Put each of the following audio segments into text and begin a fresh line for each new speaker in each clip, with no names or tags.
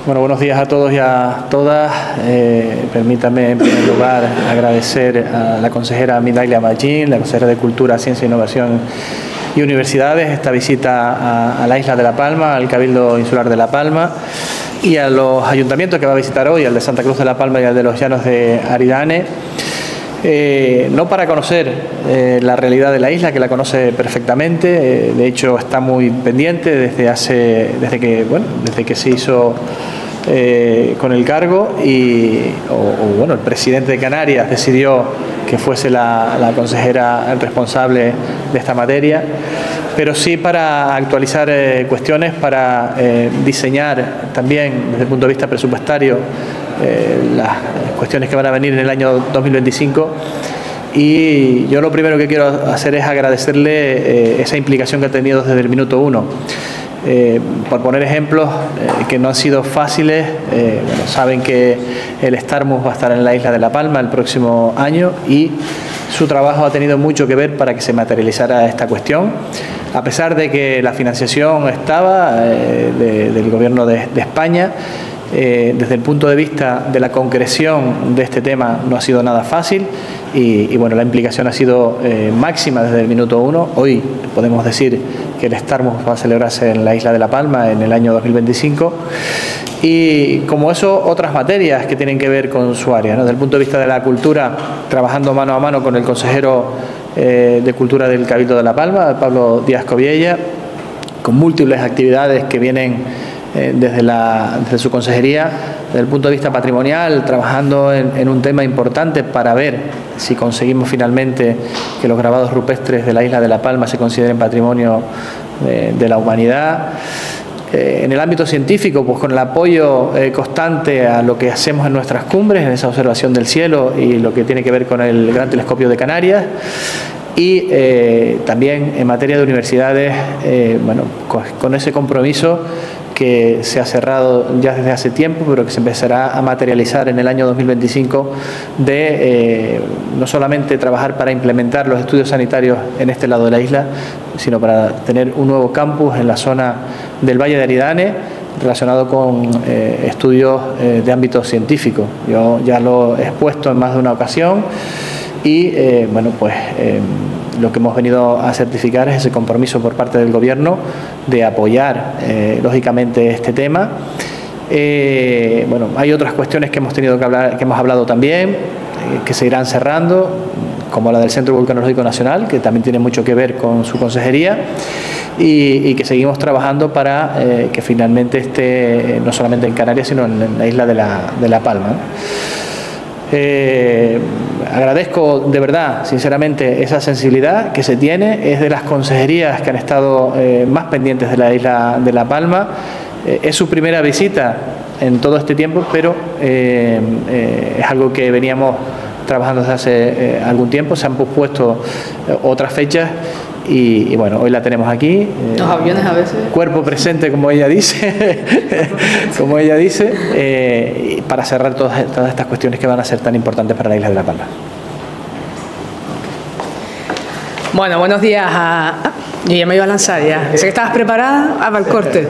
Bueno, buenos días a todos y a todas. Permítame, en primer lugar, agradecer a la consejera Mindalia Magín, la consejera de Cultura, Ciencia, Innovación y Universidades, esta visita a la isla de La Palma, al Cabildo Insular de La Palma y a los ayuntamientos que va a visitar hoy, al de Santa Cruz de La Palma y al de los Llanos de Aridane. No para conocer la realidad de la isla, que la conoce perfectamente, de hecho está muy pendiente desde que se hizo con el cargo el presidente de Canarias decidió que fuese la consejera responsable de esta materia, pero sí para actualizar cuestiones, para diseñar también desde el punto de vista presupuestario las cuestiones que van a venir en el año 2025. Y yo lo primero que quiero hacer es agradecerle esa implicación que ha tenido desde el minuto uno. Por poner ejemplos que no han sido fáciles, saben que el Starmus va a estar en la isla de La Palma el próximo año y su trabajo ha tenido mucho que ver para que se materializara esta cuestión. A pesar de que la financiación estaba del Gobierno de España, desde el punto de vista de la concreción de este tema no ha sido nada fácil y bueno, la implicación ha sido máxima desde el minuto uno. Hoy podemos decir que el Starmus va a celebrarse en la isla de La Palma en el año 2025 y como eso otras materias que tienen que ver con su área, ¿no? Desde el punto de vista de la cultura, trabajando mano a mano con el consejero de Cultura del Cabildo de La Palma, Pablo Díaz Coviella, con múltiples actividades que vienen desde su consejería. Desde el punto de vista patrimonial, trabajando en un tema importante para ver si conseguimos finalmente que los grabados rupestres de la isla de La Palma se consideren patrimonio de la humanidad. En el ámbito científico, pues con el apoyo constante a lo que hacemos en nuestras cumbres, en esa observación del cielo y lo que tiene que ver con el Gran Telescopio de Canarias. Y también en materia de universidades, con ese compromiso que se ha cerrado ya desde hace tiempo, pero que se empezará a materializar en el año 2025, de no solamente trabajar para implementar los estudios sanitarios en este lado de la isla, sino para tener un nuevo campus en la zona del Valle de Aridane, relacionado con estudios de ámbito científico. Yo ya lo he expuesto en más de una ocasión y lo que hemos venido a certificar es ese compromiso por parte del Gobierno de apoyar lógicamente este tema. Hay otras cuestiones que hemos tenido que hablar, que hemos hablado también, que se irán cerrando, como la del Centro Vulcanológico Nacional, que también tiene mucho que ver con su consejería, y que seguimos trabajando para que finalmente esté no solamente en Canarias, sino en la isla de La Palma, ¿no? Agradezco de verdad, sinceramente, esa sensibilidad que se tiene. Es de las consejerías que han estado más pendientes de la isla de La Palma. Es su primera visita en todo este tiempo, pero es algo que veníamos trabajando desde hace algún tiempo. Se han pospuesto otras fechas y bueno, hoy la tenemos aquí.
Los aviones a veces.
Cuerpo presente, como ella dice, para cerrar todas estas cuestiones que van a ser tan importantes para la isla de La Palma.
Bueno, buenos días a... Yo ya me iba a lanzar ya. Sé que estabas preparada para el corte.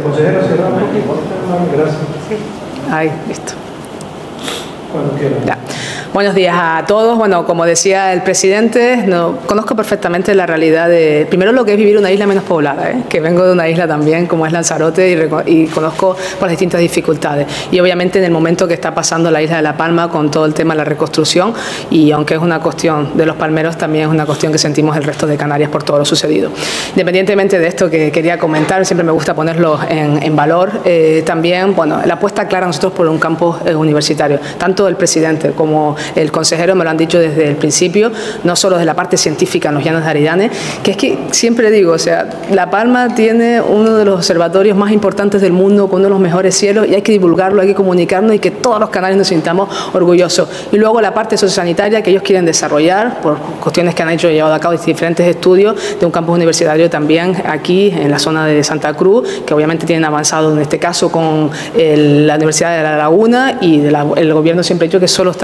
Ahí, listo. Ya. Buenos días a todos. Bueno, como decía el presidente, conozco perfectamente la realidad de, primero, lo que es vivir una isla menos poblada, que vengo de una isla también como es Lanzarote y conozco las distintas dificultades. Y obviamente en el momento que está pasando la isla de La Palma con todo el tema de la reconstrucción, y aunque es una cuestión de los palmeros, también es una cuestión que sentimos el resto de Canarias por todo lo sucedido. Independientemente de esto que quería comentar, siempre me gusta ponerlo en valor, también, bueno, la apuesta clara nosotros por un campus universitario, tanto el presidente como el consejero me lo han dicho desde el principio, no solo de la parte científica en los Llanos de Aridane, que es que siempre digo, o sea, La Palma tiene uno de los observatorios más importantes del mundo, con uno de los mejores cielos, y hay que divulgarlo, hay que comunicarnos y que todos los canarios nos sintamos orgullosos. Y luego la parte sociosanitaria que ellos quieren desarrollar por cuestiones que han hecho y llevado a cabo diferentes estudios de un campus universitario también aquí en la zona de Santa Cruz, que obviamente tienen avanzado en este caso con la Universidad de La Laguna, y el gobierno siempre ha dicho que solo está como una herramienta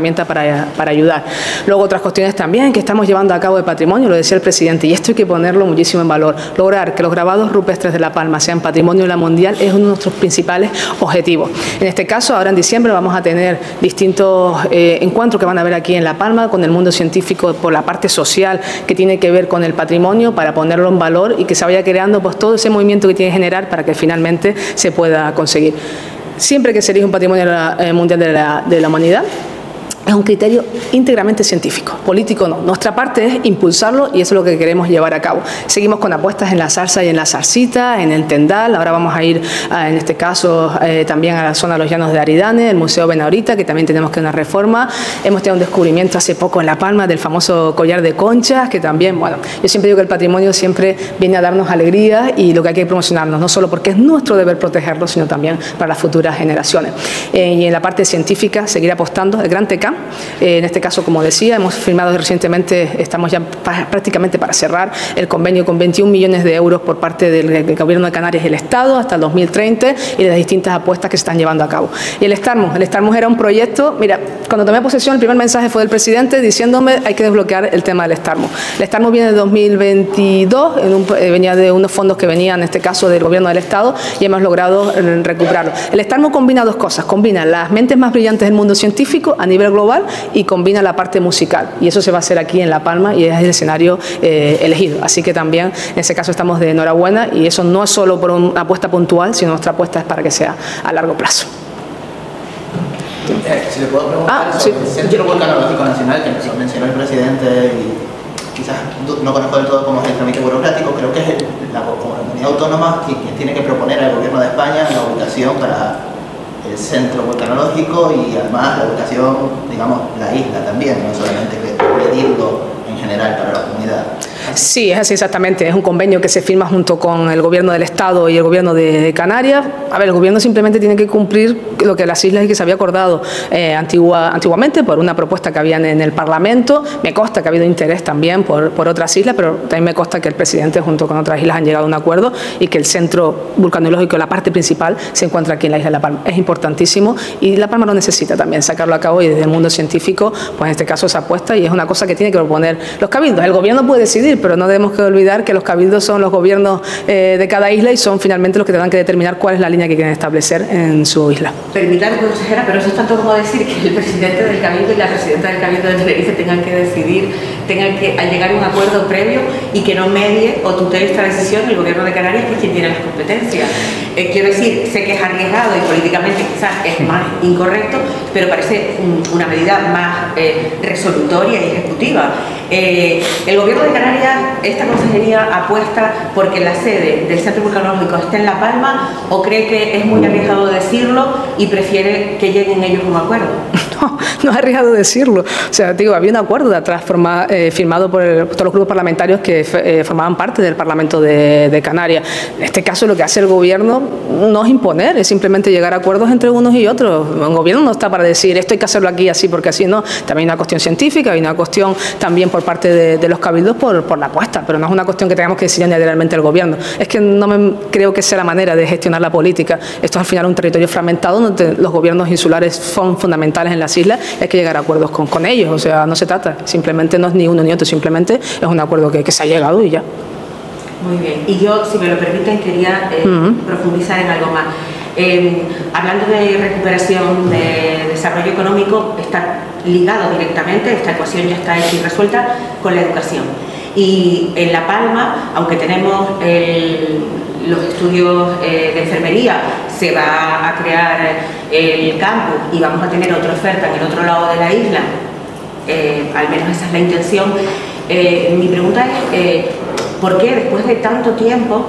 herramienta para ayudar. Luego otras cuestiones también que estamos llevando a cabo de patrimonio, lo decía el presidente, y esto hay que ponerlo muchísimo en valor. Lograr que los grabados rupestres de La Palma sean patrimonio de la mundial es uno de nuestros principales objetivos. En este caso, ahora en diciembre vamos a tener distintos encuentros que van a haber aquí en La Palma con el mundo científico por la parte social que tiene que ver con el patrimonio para ponerlo en valor y que se vaya creando pues todo ese movimiento que tiene que generar para que finalmente se pueda conseguir. Siempre que se elige un patrimonio mundial de la humanidad, es un criterio íntegramente científico, político no. Nuestra parte es impulsarlo y eso es lo que queremos llevar a cabo. Seguimos con apuestas en la zarza y en la zarcita, en el Tendal. Ahora vamos a ir, en este caso, también a la zona de los Llanos de Aridane, el Museo Benaurita, que también tenemos que una reforma. Hemos tenido un descubrimiento hace poco en La Palma del famoso collar de conchas, que también, bueno, yo siempre digo que el patrimonio siempre viene a darnos alegría y lo que hay que promocionarnos, no solo porque es nuestro deber protegerlo, sino también para las futuras generaciones. Y en la parte científica, seguir apostando. El Gran Tecán, en este caso, como decía, hemos firmado recientemente, estamos ya prácticamente para cerrar el convenio con 21 millones de euros por parte del Gobierno de Canarias y el Estado hasta el 2030 y de las distintas apuestas que se están llevando a cabo. Y el Starmus era un proyecto, mira, cuando tomé posesión el primer mensaje fue del presidente diciéndome hay que desbloquear el tema del Starmus. El Starmus viene de 2022, venía de unos fondos que venían, en este caso, del Gobierno del Estado y hemos logrado recuperarlo. El Starmus combina dos cosas, combina las mentes más brillantes del mundo científico a nivel global y combina la parte musical, y eso se va a hacer aquí en La Palma y es el escenario elegido, así que también en ese caso estamos de enhorabuena y eso no es solo por una apuesta puntual, sino nuestra apuesta es para que sea a largo plazo.
Si le puedo preguntar sobre el Centro Vulcanológico Nacional que nos mencionó el presidente y quizás no conozco del todo cómo es el trámite burocrático, creo que es la comunidad autónoma quien tiene que proponer al Gobierno de España la ubicación para el centro vulcanológico y además la ubicación, digamos, la isla también, no solamente pedirlo en general para la comunidad.
Sí, es así exactamente. Es un convenio que se firma junto con el Gobierno del Estado y el Gobierno de Canarias. A ver, el Gobierno simplemente tiene que cumplir lo que las islas y que se había acordado antiguamente por una propuesta que había en el Parlamento. Me consta que ha habido interés también por otras islas, pero también me consta que el presidente junto con otras islas han llegado a un acuerdo y que el centro vulcanológico, la parte principal, se encuentra aquí en la isla de La Palma. Es importantísimo y La Palma lo necesita también, sacarlo a cabo y desde el mundo científico, pues en este caso se apuesta y es una cosa que tiene que proponer los cabildos. El Gobierno puede decidir, pero no debemos que olvidar que los cabildos son los gobiernos de cada isla y son finalmente los que tendrán que determinar cuál es la línea que quieren establecer en su isla.
Permítame, consejera, pero eso es tanto como decir que el presidente del cabildo y la presidenta del cabildo de Tenerife tengan que decidir, tengan que llegar a un acuerdo previo y que no medie o tutele esta decisión el Gobierno de Canarias, que es quien tiene las competencias. Quiero decir, sé que es arriesgado y políticamente quizás es más incorrecto, pero parece una medida más resolutoria y ejecutiva. El Gobierno de Canarias, esta consejería apuesta porque la sede del Centro Vulcanológico esté en La Palma, o cree que es muy arriesgado decirlo y prefiere que lleguen ellos a un acuerdo.
No es arriesgado decirlo. O sea, digo, había un acuerdo de atrás firmado por todos los grupos parlamentarios que formaban parte del Parlamento de Canarias. En este caso, lo que hace el Gobierno no es imponer, es simplemente llegar a acuerdos entre unos y otros. Un Gobierno no está para decir esto hay que hacerlo aquí así porque así no. También hay una cuestión científica, hay una cuestión también por parte de los cabildos por la apuesta, pero no es una cuestión que tengamos que decidir unilateralmente el Gobierno. Es que no creo que sea la manera de gestionar la política. Esto es al final un territorio fragmentado donde los gobiernos insulares son fundamentales en las islas y hay que llegar a acuerdos con ellos. O sea, no se trata, simplemente no es ni uno ni otro, simplemente es un acuerdo que se ha llegado y ya.
Muy bien. Y yo, si me lo permiten, quería profundizar en algo más. Hablando de recuperación de desarrollo económico, está ligado directamente, esta ecuación ya está hecha y resuelta, con la educación. Y en La Palma, aunque tenemos los estudios de enfermería, se va a crear el campus y vamos a tener otra oferta en el otro lado de la isla, al menos esa es la intención. Mi pregunta es, ¿por qué después de tanto tiempo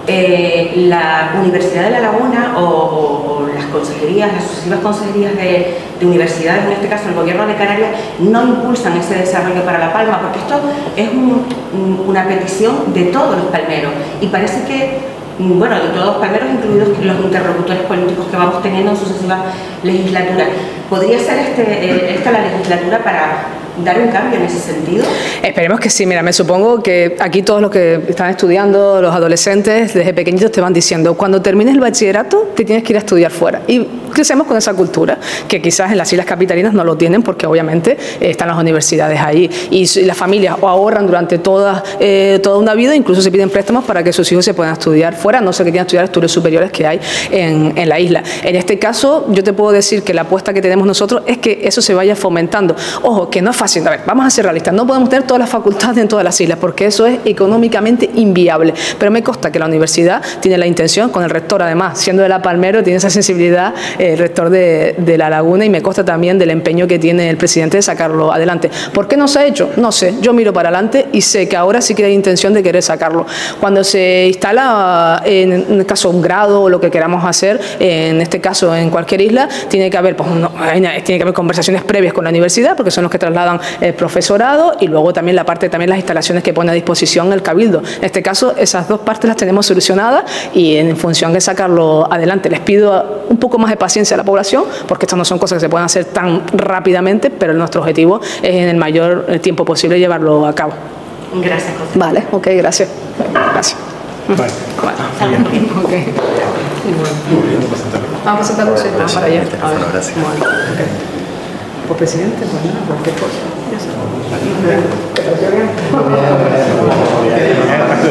la Universidad de La Laguna o las consejerías, las sucesivas consejerías de universidades, en este caso el Gobierno de Canarias, no impulsan ese desarrollo para La Palma? Porque esto es una petición de todos los palmeros y parece que, bueno, de todos los palmeros, incluidos los interlocutores políticos que vamos teniendo en sucesivas legislaturas. ¿Podría ser esta la legislatura para dar un cambio en ese sentido?
Esperemos que sí. Mira, me supongo que aquí todos los que están estudiando, los adolescentes, desde pequeñitos te van diciendo, cuando termines el bachillerato te tienes que ir a estudiar fuera. Y crecemos con esa cultura, que quizás en las islas capitalinas no lo tienen porque obviamente están las universidades ahí y las familias o ahorran durante toda una vida, incluso se piden préstamos para que sus hijos se puedan estudiar fuera, no sé que quieran estudiar estudios superiores que hay en la isla. En este caso, yo te puedo decir que la apuesta que tenemos nosotros es que eso se vaya fomentando. Ojo, que no es fácil. A ver, vamos a ser realistas, no podemos tener todas las facultades en todas las islas porque eso es económicamente inviable, pero me consta que la universidad tiene la intención, con el rector además, siendo de La Palmero, tiene esa sensibilidad el rector de La Laguna, y me consta también del empeño que tiene el presidente de sacarlo adelante. ¿Por qué no se ha hecho? No sé, yo miro para adelante y sé que ahora sí que hay intención de querer sacarlo. Cuando se instala, en el caso un grado o lo que queramos hacer, en este caso en cualquier isla, tiene que haber, pues, tiene que haber conversaciones previas con la universidad, porque son los que trasladan el profesorado, y luego también la parte, también las instalaciones que pone a disposición el cabildo. En este caso, esas dos partes las tenemos solucionadas y en función de sacarlo adelante. Les pido un poco más de paciencia a la población, porque estas no son cosas que se pueden hacer tan rápidamente, pero nuestro objetivo es en el mayor tiempo posible llevarlo a cabo.
Gracias, José.
Vale, ok, gracias. Gracias.
Vale.
Okay. Vamos a presentar José para allá.
Gracias.
Bueno, okay. Por presidente, pues nada, cualquier cosa. Ya sabes.